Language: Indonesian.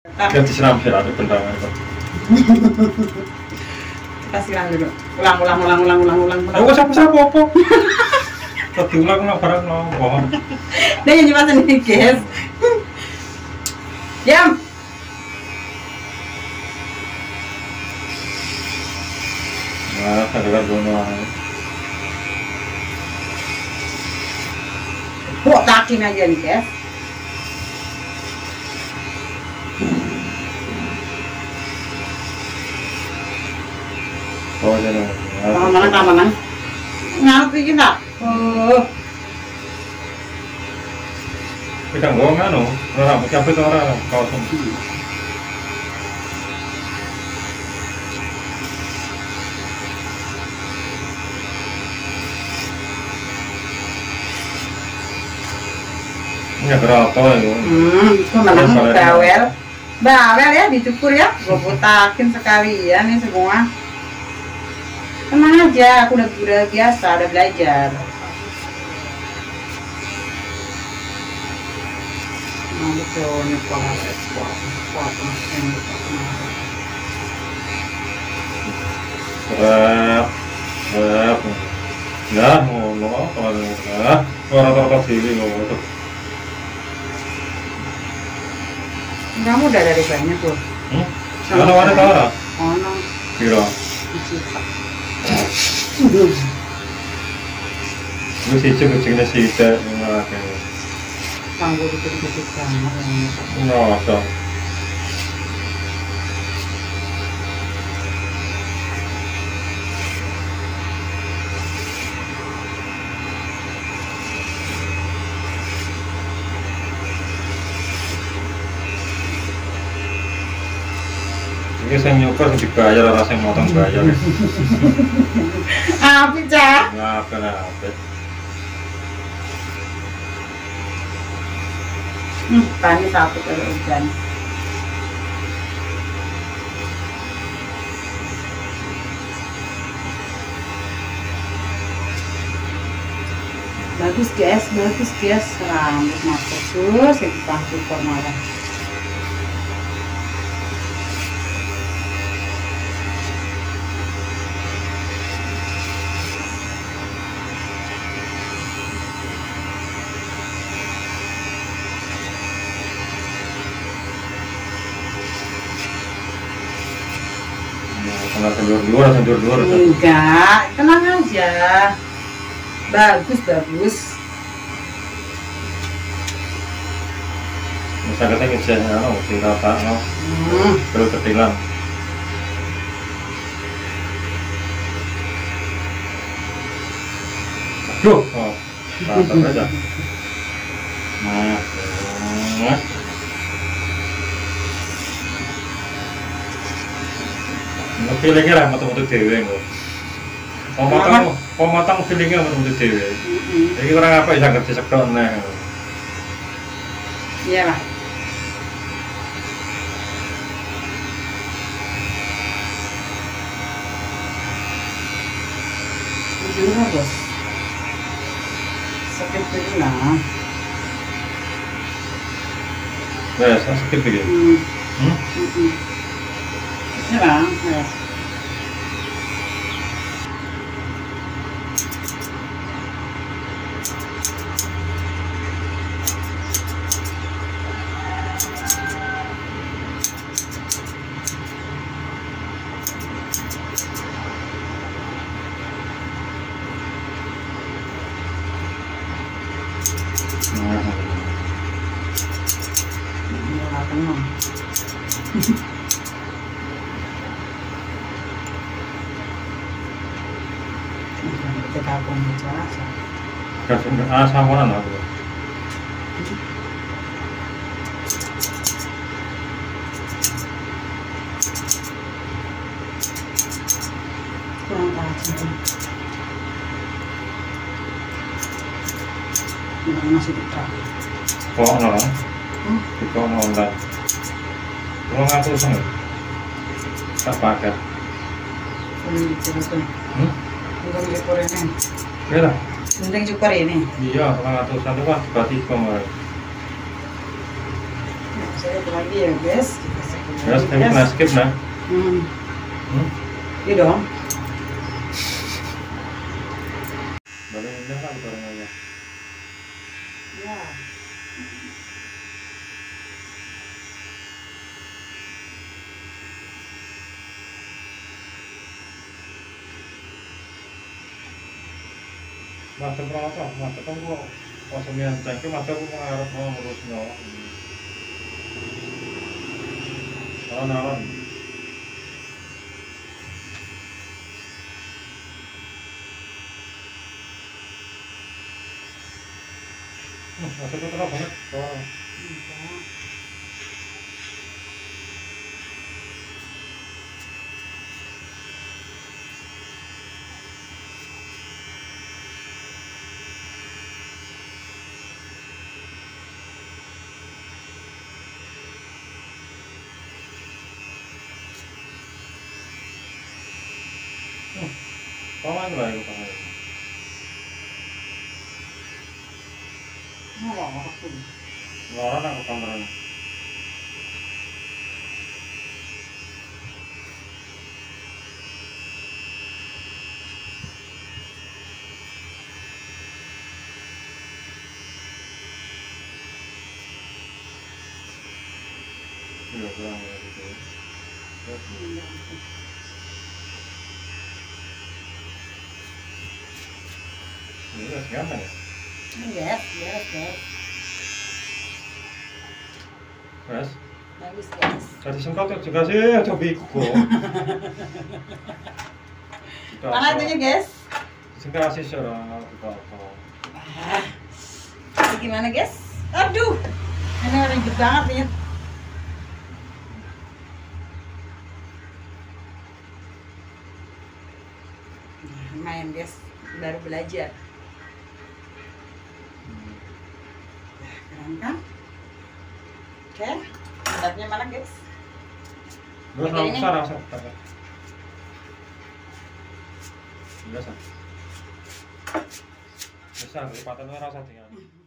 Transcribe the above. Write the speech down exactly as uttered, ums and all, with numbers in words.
Yang disiram sih ada bentangan itu. Kita siram dulu. Ulang, ulang, ulang, ulang, ulang, ulang. Aku siapa-siapa apa? Tadi ulang ulang barang ulang bohong. Dia yang cuma sendiri guys. Diam. Nah, ada kan doang. Buat takin aja nih guys. Oh, jangan. Mana mana mana? Ngarep iki enggak? Oh. Kita nggak nganu, orang siapa itu orang kawasan. Ini berapa itu? Hmm, itu memang bawel. Bawel ya, dicukur ya. Gue butakin sekalian nih semua. Tenang aja, aku udah, udah biasa, udah belajar. Nah, betul, ini pola respon. Berapa? Berapa? Nah, mau mau kalau nggak, orang-orang sini mau itu. Kamu udah dari banyak tuh. Hmm? Mana mana tahu lah? Oh no. Kira. Lu sih cukup cingnya sih kita memakai. Tangguh itu dikit banget. Nggak ada. Ini saya nyukur dibayar orang yang motong bayar. Apa cah? Ngapa ngapa? Hmm, tani satu kalau hujan. Bagus guys, bagus guys. Rambut masuk terus, yang dipanggil formalan. Kena kendur-kendur, kendur-kendur. Enggak, tenang aja. Bagus, bagus. Bisa kita ngecek, no, tinggal tak, no, Hmm. perlu ketilang. Aduh, oh, mantap aja. Nah, nah. Ini feelingnya lah, metu-metu dewe kok. Mau matang, mau matang feelingnya metu-metu dewe. Jadi orang apa bisa ngerti sektor nih? Iya lah. Gimana bos? Sakit dulu lah. Ya, saya sakit begini. Hmm. Hmm? Hmm. Ini lah. Ya. Tenang. Kita aku menjelaskan. Kasih ah sama orang aku. Kurang tajam. Ini masih diterap. Kok no? Hmm? Kok no online? Kalau ngatur sama, tak pakai. Ini cukup. Hmm? Mending cukur ini. Iya. Mending cukur ini. Iya, kalau ngatur sama kan berarti kemarin. Saya lagi ya guys. Terus ini kena skip nah. Hmm. Hmm? Iya dong. Baru indah kan barang aja. Ya. Mantap banget, mantap kan gua pas mianteng ke mantap gua ngarep mau ngurus nyawa. Alon-alon. Hmm, masuk ke terang banget. Oh. Hmm, paman lah itu paman. Mau apa pun. Loran aku kameranya. Iya, kurang ya gitu. Iya, siapa ya? Yes, yes, yes. Mas, Bagus guys. tadi sempat juga sih coba ikut kok. Mana itunya guys? Singkat sih secara apa? Ah, ini gimana guys? Aduh, ini ribet banget nih. Main guys, baru belajar. Nah, keren kan? Oke, hebatnya mana guys? Terus Pakai langsung ini. sana langsung. Biasa. Bisa, kelipatan rasa tinggal.